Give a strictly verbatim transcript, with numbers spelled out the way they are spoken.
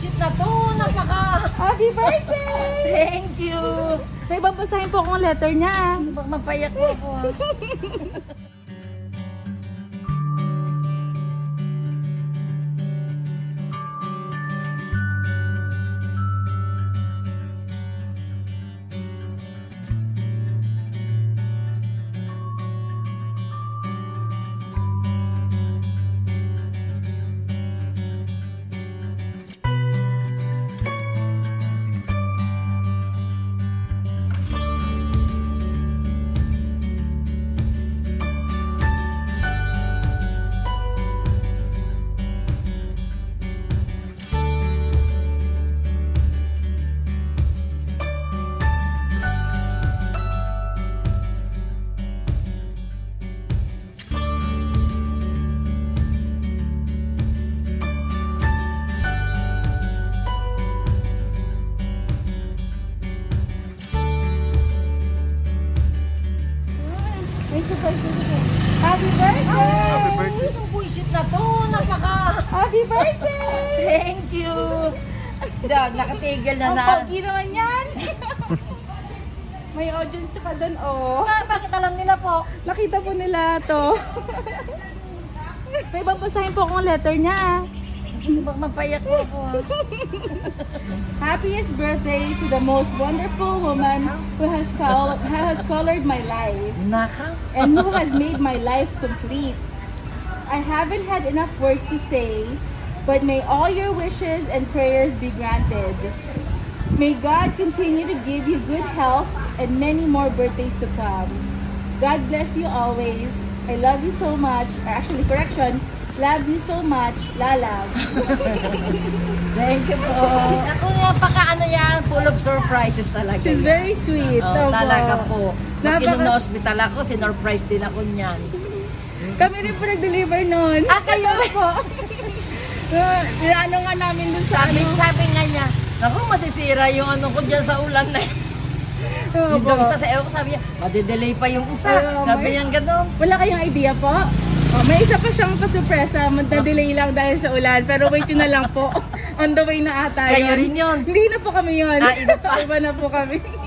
buisit na to. Napaka... Happy birthday! Thank you. May babasahin po akong letter niya. Mapayak po ako. Happy birthday! Happy birthday! Itong buisit na to. Napaka... Happy birthday! Thank you. Da, nakatigil na Ang na. pogi naman yan. May audience pa doon, oh. Ah, bakit alam nila po? Nakita po nila to. May babasahin po akong letter niya. Mapayak po ako. Happiest birthday to the most wonderful woman who has, col who has colored my life. Naka? And who has made my life complete. I haven't had enough words to say, but may all your wishes and prayers be granted. May God continue to give you good health and many more birthdays to come. God bless you always. I love you so much. Actually, correction. Love you so much, Lalabs. Thank you po. Ako nga paka ano yan, full of surprises talaga. She's yan. very sweet. Oh, Opo. talaga po. Maski Napaka- nung na-hospital ako, sinurprise din ako niyan. Kami rin po nag-deliver nun. Ah, kayo po? Ano nga namin dun sa Sabi, ano. sabi nga niya, naku, masisira yung ano ko dyan sa ulan na yun. Yung Opo. daw isa sa ewan ko, sabi niya, madidelay pa yung isa. Ay, Sabi may- niya gano'n. Wala kayong idea po? Oh, may isa pa siyang pasurpresa. Magda-delay lang dahil sa ulan. Pero wait yun na lang po. On the way na ata Kayo yun. rin yun. Hindi na po kami yun. Ah, iba pa. Iba na po kami.